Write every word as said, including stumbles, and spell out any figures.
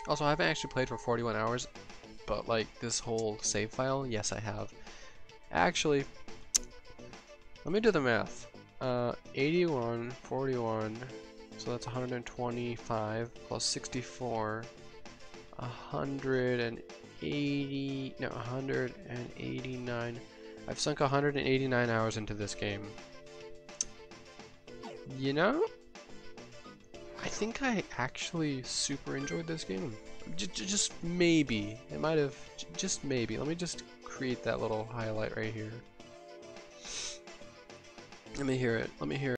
Also, I haven't actually played for forty-one hours, but like this whole save file, yes I have. Actually, let me do the math. Uh, eighty-one, forty-one, so that's one hundred twenty-five plus sixty-four, one hundred eighty, no, one hundred eighty-nine. I've sunk one hundred eighty-nine hours into this game. You know, I think I actually super enjoyed this game. J just maybe. It might have, just maybe. Let me just create that little highlight right here. Let me hear it. Let me hear it.